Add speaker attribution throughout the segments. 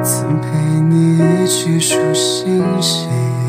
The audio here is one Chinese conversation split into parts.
Speaker 1: 曾陪你一起数星星，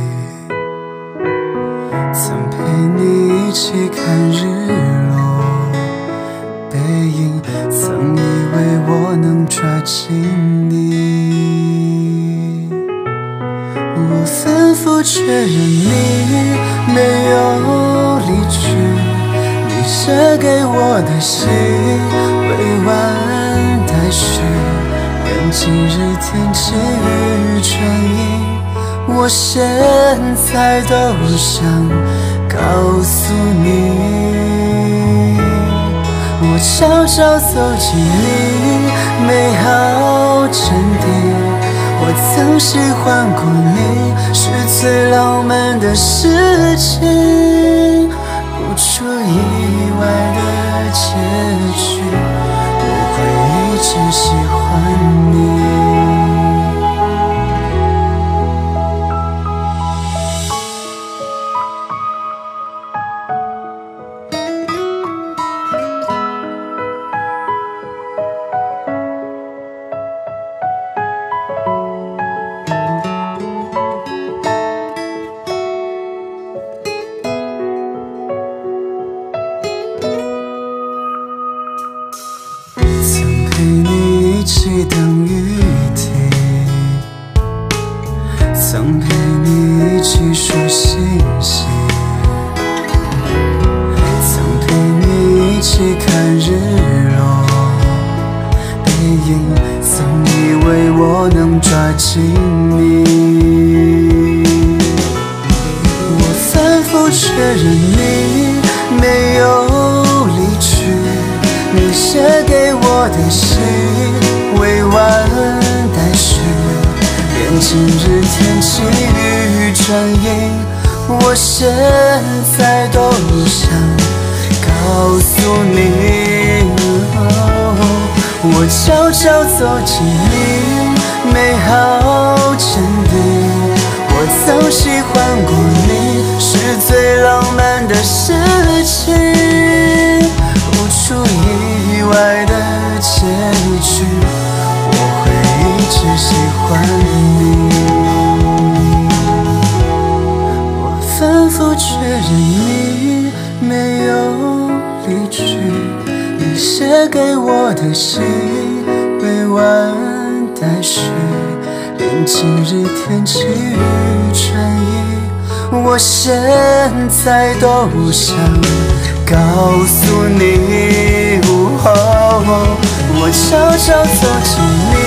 Speaker 1: 曾陪你一起看日落背影，曾以为我能抓紧你，我反复确认你没有离去，你写给我的信未完待续，连今日天气与转阴，我现在都想告诉你，我悄悄走进你美好沉淀，我曾喜欢过你，是最浪漫的事情，不出意外的结局，我会一直喜欢你。陪你一起等雨停，曾陪你一起数星星，曾陪你一起看日落背影，曾以为我能抓紧你，我反复确认你没有离去，你写给我的信未完待续，连今日天气与转阴，我现在都想告诉你，我悄悄走进你美好沉淀，我曾喜欢过你，是最浪漫的事情，不出意外的结局，我会一直喜欢你，我反复确认你没有离去，你写给我的信未完待续，连今日天气与转阴，我现在都想告诉你，我悄悄走进你